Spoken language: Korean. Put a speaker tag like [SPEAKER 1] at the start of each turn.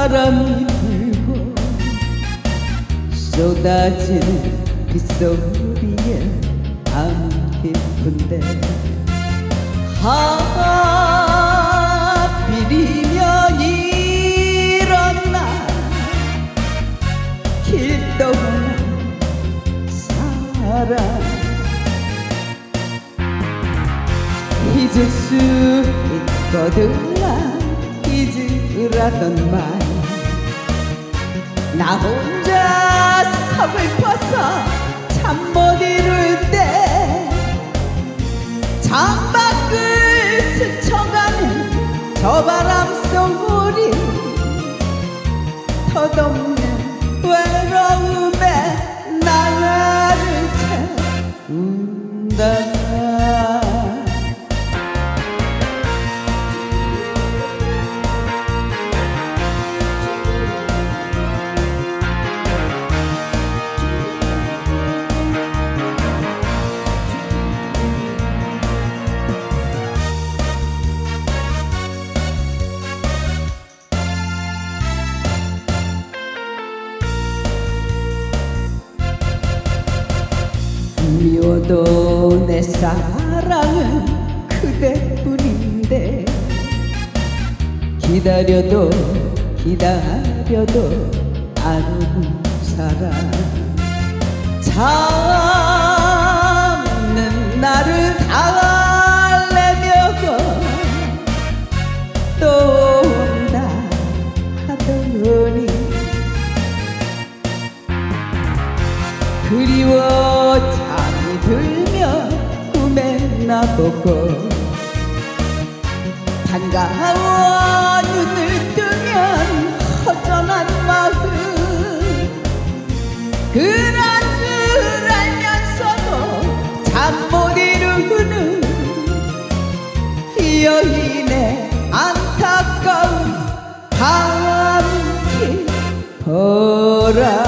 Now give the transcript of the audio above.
[SPEAKER 1] 바람이 불고 쏟아지는 빗소리에 안 깊은데 하필이면 이런 날 길 떠난 사람 잊을 수 있거든 난 잊으라던 말 나 혼자 서글퍼서 잠 못 이룰 때 창밖을 스쳐가는 저 바람 소리 덧없는 외로움에 나를 채운다 미워도 내 사랑은 그대뿐인데 기다려도 기다려도 안 오는 사람 참는 나를 달래며도 또 온다 하더니 그리워 잠이 들면 꿈에 나보고 반가워 눈을 뜨면 허전한 마음 그런 줄 알면서도 잠 못 이루는 여인의 안타까운 밤 깊어라